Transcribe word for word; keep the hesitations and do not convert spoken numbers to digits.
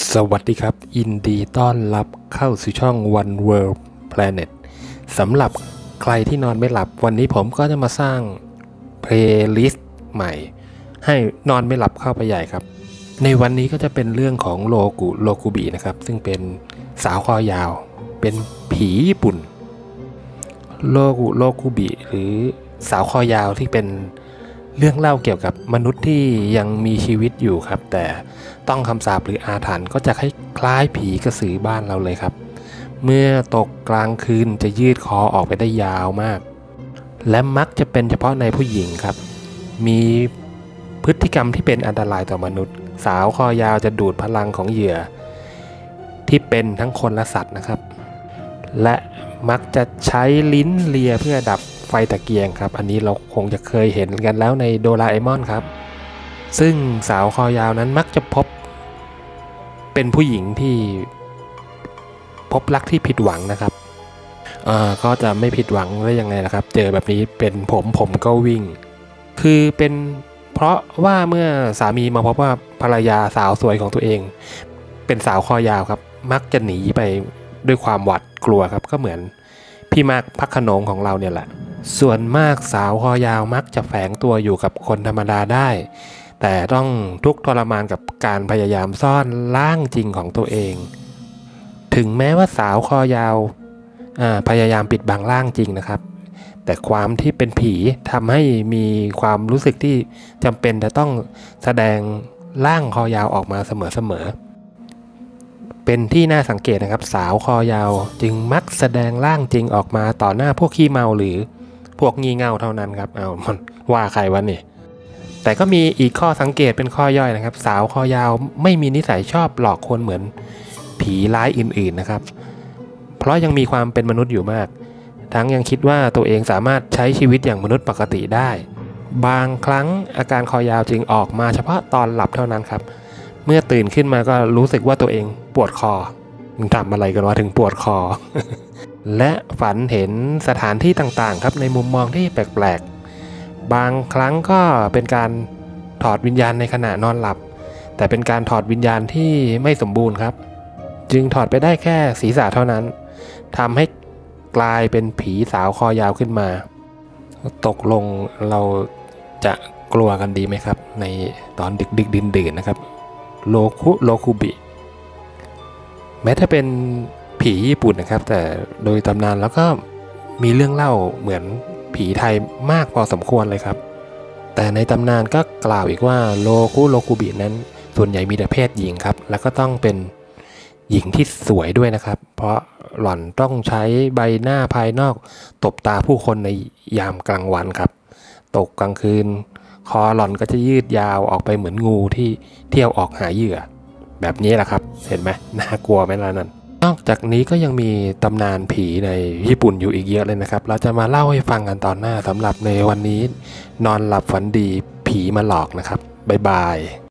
สวัสดีครับยินดีต้อนรับเข้าสู่ช่อง One World Planet สำหรับใครที่นอนไม่หลับวันนี้ผมก็จะมาสร้างเพลย์ลิสต์ใหม่ให้นอนไม่หลับเข้าไปใหญ่ครับในวันนี้ก็จะเป็นเรื่องของโลกุโลกุบินะครับซึ่งเป็นสาวคอยาวเป็นผีญี่ปุ่นโลกุโลกุบิหรือสาวคอยาวที่เป็นเรื่องเล่าเกี่ยวกับมนุษย์ที่ยังมีชีวิตอยู่ครับแต่ต้องคำสาปหรืออาถรรพ์ก็จะคล้ายผีกระสือบ้านเราเลยครับเมื่อตกกลางคืนจะยืดคอออกไปได้ยาวมากและมักจะเป็นเฉพาะในผู้หญิงครับมีพฤติกรรมที่เป็นอันตรายต่อมนุษย์สาวคอยาวจะดูดพลังของเหยื่อที่เป็นทั้งคนและสัตว์นะครับและมักจะใช้ลิ้นเลียเพื่อดับไฟตะเกียงครับอันนี้เราคงจะเคยเห็นกันแล้วในโดราเอมอนครับซึ่งสาวคอยาวนั้นมักจะพบเป็นผู้หญิงที่พบรักที่ผิดหวังนะครับเอ่อก็จะไม่ผิดหวังได้ยังไงล่ะครับเจอแบบนี้เป็นผมผมก็วิ่งคือเป็นเพราะว่าเมื่อสามีมาพบว่าภรรยาสาวสวยของตัวเองเป็นสาวคอยาวครับมักจะหนีไปด้วยความหวาดกลัวครับก็เหมือนพี่มากพักขนงของเราเนี่ยแหละส่วนมากสาวคอยาวมักจะแฝงตัวอยู่กับคนธรรมดาได้แต่ต้องทุกข์ทรมานกับการพยายามซ่อนร่างจริงของตัวเองถึงแม้ว่าสาวคอยาวพยายามปิดบังร่างจริงนะครับแต่ความที่เป็นผีทำให้มีความรู้สึกที่จำเป็นจะต้องแสดงร่างคอยาวออกมาเสมอๆเป็นที่น่าสังเกตนะครับสาวคอยาวจึงมักแสดงร่างจริงออกมาต่อหน้าพวกขี้เมาหรือพวกงี่เง่าเท่านั้นครับเอามันว่าใครวะเนี่ยแต่ก็มีอีกข้อสังเกตเป็นข้อย่อยนะครับสาวคอยาวไม่มีนิสัยชอบหลอกคนเหมือนผีร้ายอื่นๆนะครับเพราะยังมีความเป็นมนุษย์อยู่มากทั้งยังคิดว่าตัวเองสามารถใช้ชีวิตอย่างมนุษย์ปกติได้บางครั้งอาการคอยาวจึงออกมาเฉพาะตอนหลับเท่านั้นครับเมื่อตื่นขึ้นมาก็รู้สึกว่าตัวเองปวดคอมึงทำอะไรกันวะถึงปวดคอ และฝันเห็นสถานที่ต่างๆครับในมุมมองที่แปลกๆบางครั้งก็เป็นการถอดวิญญาณในขณะนอนหลับแต่เป็นการถอดวิญญาณที่ไม่สมบูรณ์ครับจึงถอดไปได้แค่ศีรษะเท่านั้นทำให้กลายเป็นผีสาวคอยาวขึ้นมาตกลงเราจะกลัวกันดีไหมครับในตอนดึกดึกดื่นดื่นนะครับโลคุโลคุบิแม้ถ้าเป็นผีญี่ปุ่นนะครับแต่โดยตำนานแล้วก็มีเรื่องเล่าเหมือนผีไทยมากพอสมควรเลยครับแต่ในตำนานก็กล่าวอีกว่าโลคุโลคุบินั้นส่วนใหญ่มีแต่เพศหญิงครับแล้วก็ต้องเป็นหญิงที่สวยด้วยนะครับเพราะหล่อนต้องใช้ใบหน้าภายนอกตบตาผู้คนในยามกลางวันครับตกกลางคืนคอหล่อนก็จะยืดยาวออกไปเหมือนงูที่เที่ยวออกหาเหยื่อแบบนี้แหละครับเห็นไหมน่ากลัวไหมล่ะนั่นนอกจากนี้ก็ยังมีตำนานผีในญี่ปุ่นอยู่อีกเยอะเลยนะครับเราจะมาเล่าให้ฟังกันตอนหน้าสำหรับในวันนี้นอนหลับฝันดีผีมาหลอกนะครับบ๊ายบาย